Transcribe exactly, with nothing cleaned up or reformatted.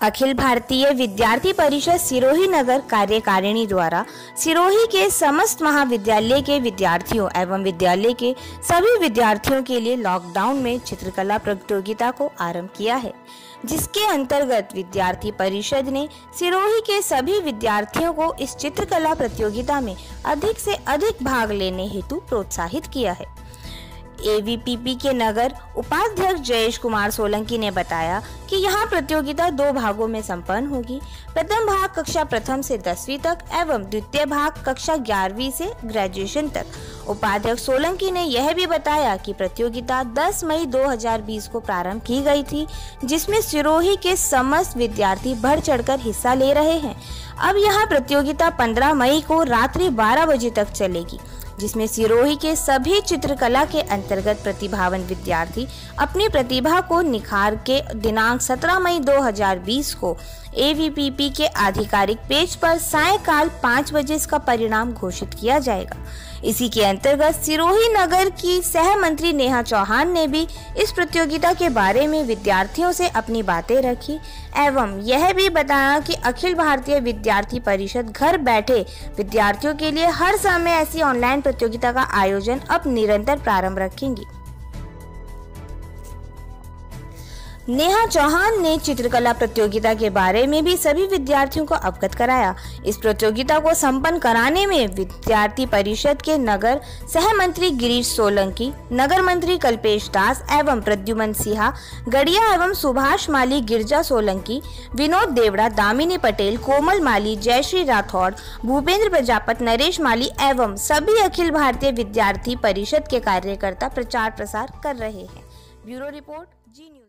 अखिल भारतीय विद्यार्थी परिषद सिरोही नगर कार्यकारिणी द्वारा सिरोही के समस्त महाविद्यालय के विद्यार्थियों एवं विद्यालय के सभी विद्यार्थियों के लिए लॉकडाउन में चित्रकला प्रतियोगिता को आरंभ किया है, जिसके अंतर्गत विद्यार्थी परिषद ने सिरोही के सभी विद्यार्थियों को इस चित्रकला प्रतियोगिता में अधिक से अधिक भाग लेने हेतु प्रोत्साहित किया है। ए वी पी पी के नगर उपाध्यक्ष जयेश कुमार सोलंकी ने बताया कि यहां प्रतियोगिता दो भागों में संपन्न होगी। प्रथम भाग कक्षा प्रथम से दसवीं तक एवं द्वितीय भाग कक्षा ग्यारहवीं से ग्रेजुएशन तक। उपाध्यक्ष सोलंकी ने यह भी बताया कि प्रतियोगिता दस मई दो हज़ार बीस को प्रारंभ की गई थी, जिसमें सिरोही के समस्त विद्यार्थी बढ़ चढ़कर हिस्सा ले रहे हैं। अब यह प्रतियोगिता पंद्रह मई को रात्रि बारह बजे तक चलेगी, जिसमें सिरोही के सभी चित्रकला के अंतर्गत प्रतिभावान विद्यार्थी अपनी प्रतिभा को निखार के दिनांक सत्रह मई दो हज़ार बीस को ए वी पी पी के आधिकारिक पेज पर सायंकाल पाँच बजे इसका परिणाम घोषित किया जाएगा। इसी के अंतर्गत सिरोही नगर की सह मंत्री नेहा चौहान ने भी इस प्रतियोगिता के बारे में विद्यार्थियों से अपनी बातें रखी एवं यह भी बताया कि अखिल भारतीय विद्यार्थी परिषद घर बैठे विद्यार्थियों के लिए हर समय ऐसी ऑनलाइन प्रतियोगिता का आयोजन अब निरंतर प्रारंभ रखेंगी। नेहा चौहान ने चित्रकला प्रतियोगिता के बारे में भी सभी विद्यार्थियों को अवगत कराया। इस प्रतियोगिता को संपन्न कराने में विद्यार्थी परिषद के नगर सह मंत्री गिरीश सोलंकी, नगर मंत्री कल्पेश दास एवं प्रद्युमन सिन्हा, गड़िया एवं सुभाष माली, गिरजा सोलंकी, विनोद देवड़ा, दामिनी पटेल, कोमल माली, जयश्री राठौड़, भूपेंद्र प्रजापत, नरेश माली एवं सभी अखिल भारतीय विद्यार्थी परिषद के कार्यकर्ता प्रचार प्रसार कर रहे हैं। Bureau report, Zee news.